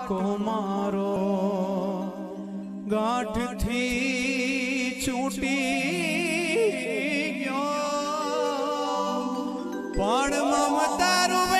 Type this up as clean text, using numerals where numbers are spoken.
फाटको मारो गांठ थी छूटी गयो पण ममतारू